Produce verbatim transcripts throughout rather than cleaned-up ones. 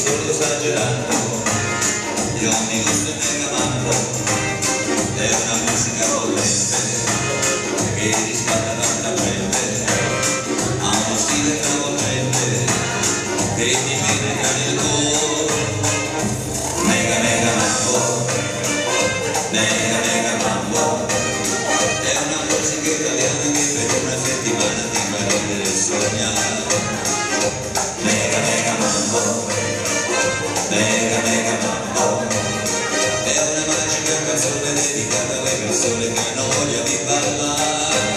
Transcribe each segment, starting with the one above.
solo esagerando. Io mi gusto il mega mambo, è una musica bollente che riscalda tanta gente, ha uno stile travolgente che ti penetra nel cuore. Mega mega mambo, mega mega mambo, è una musica italiana che per una settimana ti fa ridere e sognare. Mega mega mambo, mega mega mambo, è una magica canzone dedicata alle persone che hanno voglia di ballare.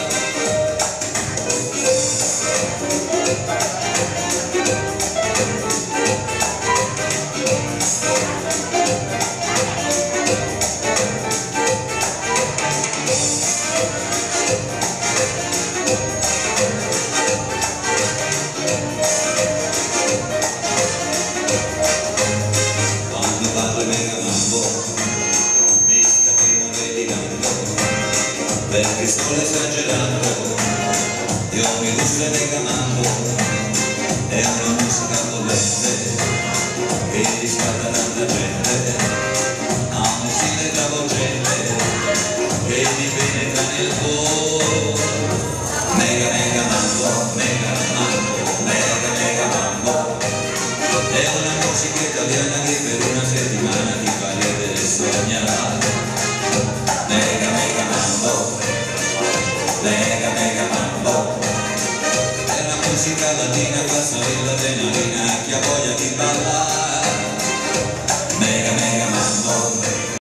Perché sto esagerando, io mi gusto il mega mambo, è una musica bollente che riscalda tanta gente, ha uno stile travolgente che ti penetra nel cuore. Mega mega mambo, mega mambo, mega mega mambo, è una musica italiana che per una settimana ti fa ridere e sognare. Mega mega mambo, mega mega mambo, è una musica latina, fa salire l'adrenalina.